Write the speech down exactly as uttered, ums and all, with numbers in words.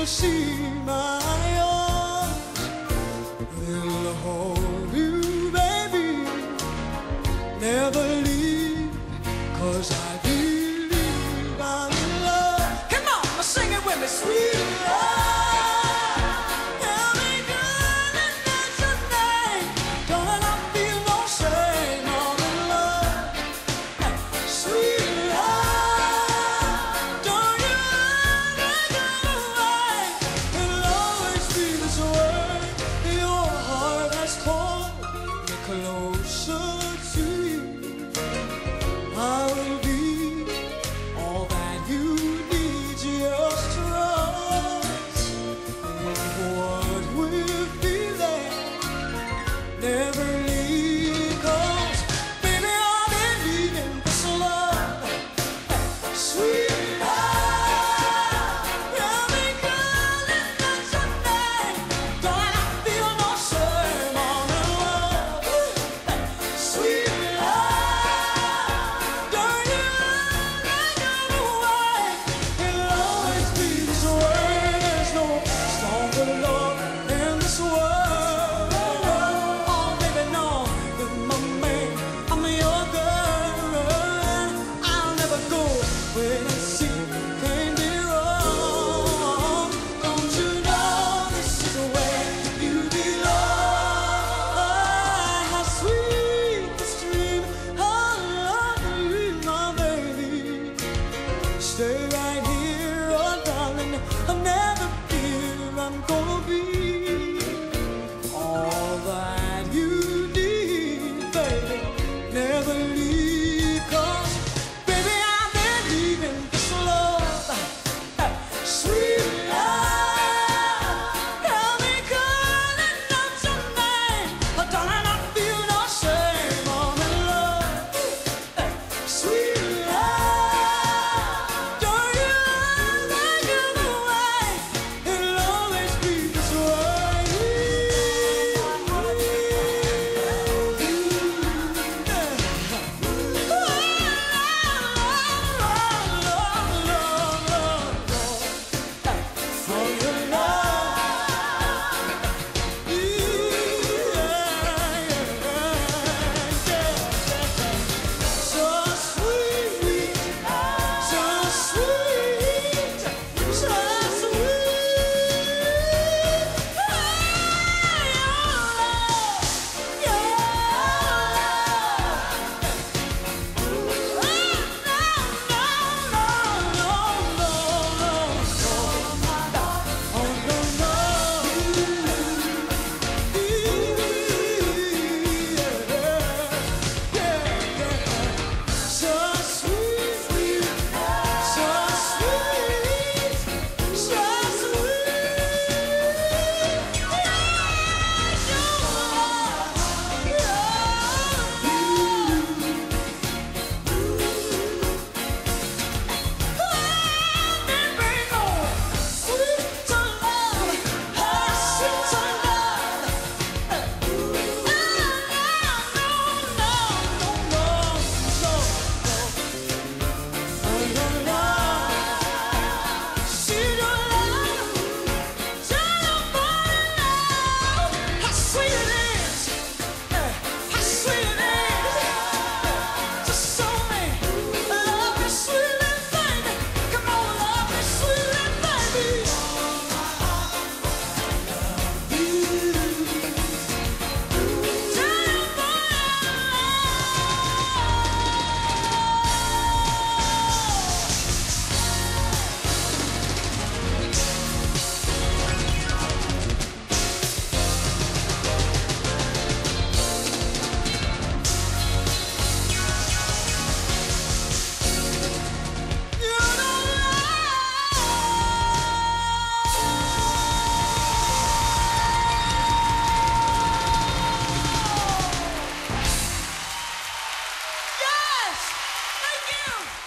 see my arms will hold you, baby. Never leave, 'cause I believe I'm in love. Come on, sing it with me, sweet love. Stay right here, oh darling, I'll never fear I'm gonna be all that you need, baby. Never leave, 'cause baby I believe in this love, sweet love. Help me calling out your name, oh darling, I feel no shame. I'm in love, sweet love. Thank you!